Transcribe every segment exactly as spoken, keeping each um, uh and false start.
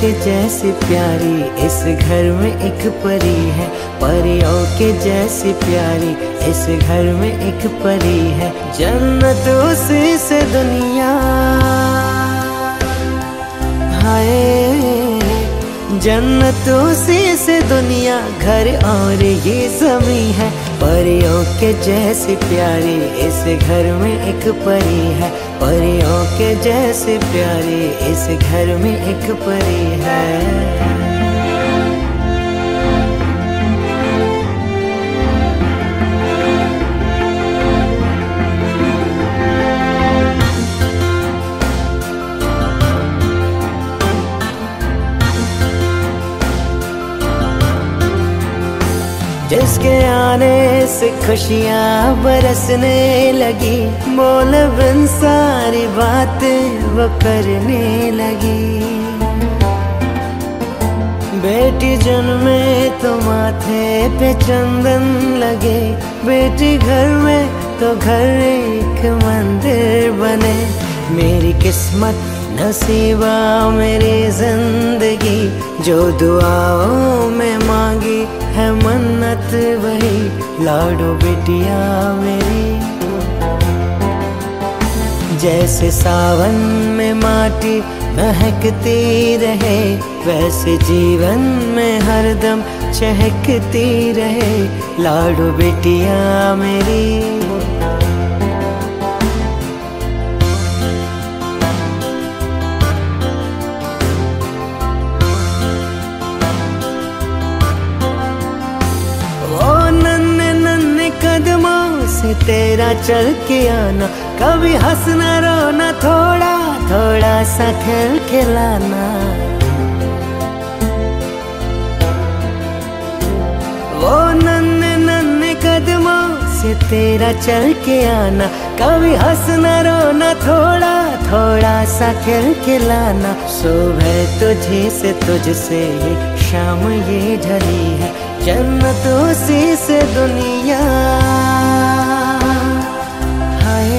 के जैसी प्यारी इस घर में एक परी है, परियों के जैसी प्यारी इस घर में एक परी है। जन्नत उसी से दुनिया, हाय जन्नत उसी से दुनिया, घर और ये ज़मीं है। परियों के जैसी प्यारी इस घर में एक परी है, परियों के जैसी प्यारी इस घर में एक परी है। जिसके आने से खुशियाँ बरसने लगी, बोल बिन सारी बातें वो करने लगी। बेटी जन्मे तो माथे पे चंदन लगे, बेटी घर में तो घर एक मंदिर बने। मेरी किस्मत नसीबा मेरी जिंदगी, जो दुआओं में मांगी है मन्नत वही। लाडो बिटिया मेरी, जैसे सावन में माटी महकती रहे, वैसे जीवन में हरदम चहकती रहे। लाडो बिटिया मेरी, कदमों से तेरा चल के आना, कभी हंसना रोना, थोड़ा थोड़ा सा खेल खिलाना। वो नन्हे नन्हे कदमों से तेरा चल के आना, कभी हंसना रोना, थोड़ा थोड़ा सा खेल खिलाना। सुबह तुझे से तुझसे शाम ये ढली है, जन्नत उसी से दुनिया, हाय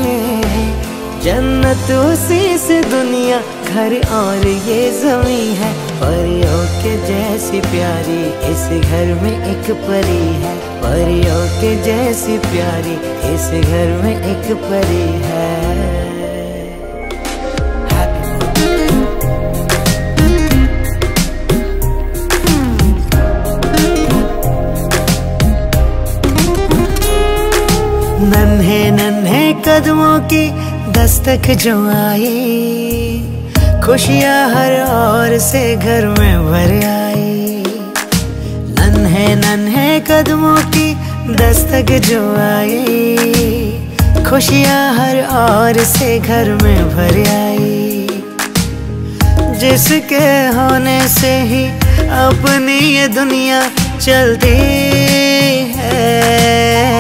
जन्नत उसी से दुनिया, घर और ये ज़मीं है। परियों के जैसी प्यारी इस घर में एक परी है, परियों के जैसी प्यारी इस घर में एक परी है। नन्हे नन्हे कदमों की दस्तक जो आई, खुशियाँ हर ओर से घर में भर आई। नन्हे नन्हे कदमों की दस्तक जो आई, खुशियाँ हर ओर से घर में भर आई। जिसके होने से ही अपनी ये दुनिया चलती है,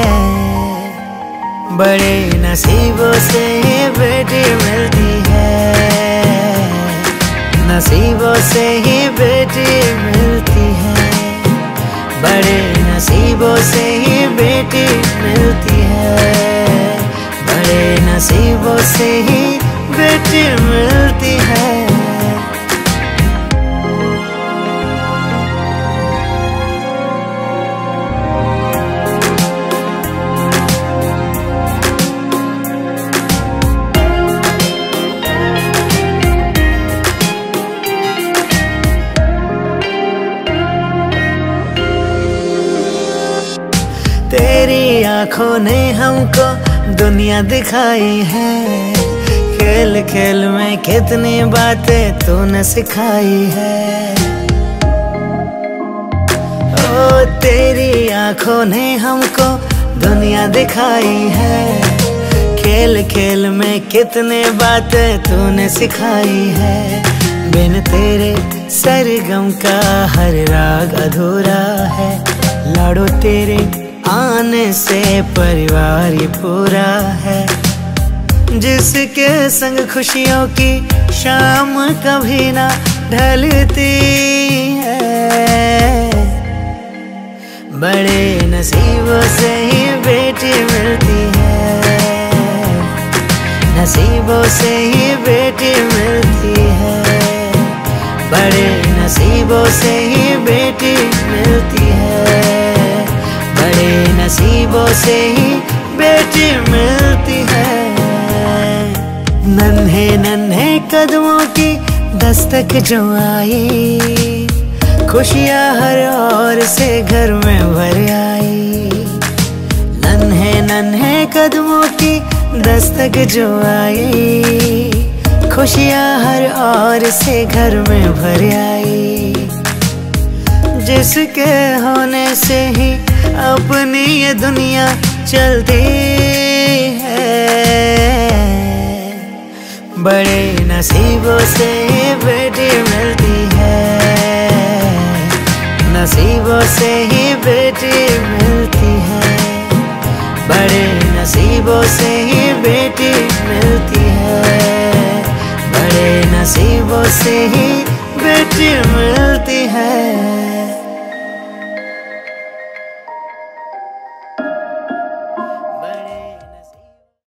बड़े नसीबों से ये बेटी मिलती है, नसीबों से ही बेटी मिलती है, बड़े नसीबों से ही बेटी मिलती है, बड़े नसीबों से ही बेटी मिलती है। तेरी आँखों ने हमको दुनिया दिखाई है, खेल खेल में कितनी बातें तूने सिखाई है। ओ तेरी आँखों ने हमको दुनिया दिखाई है, खेल खेल में कितने बातें तूने सिखाई है। बिन तेरे सरगम का हर राग अधूरा है, लाडो तेरे आने से परिवार ये पूरा है। जिसके संग खुशियों की शाम कभी ना ढलती है, बड़े नसीबों से ही बेटी मिलती है, नसीबों से ही बेटी मिलती है, बड़े नसीबों से ही बेटी मिलती है, बड़े नसीबों से ही बेटी मिलती है। नन्हे नन्हे कदमों की दस्तक जो आई, खुशियाँ हर ओर से घर में भर आई। नन्हे नन्हे कदमों की दस्तक जो आई, खुशियाँ हर ओर से घर में भर आई। जिसके होने से ही अपनी ये दुनिया चलती है, बड़े नसीबों से बेटी मिलती है, नसीबों से ही बेटी मिलती है, बड़े नसीबों से ही बेटी मिलती है, बड़े नसीबों से ही बेटी मिलती है।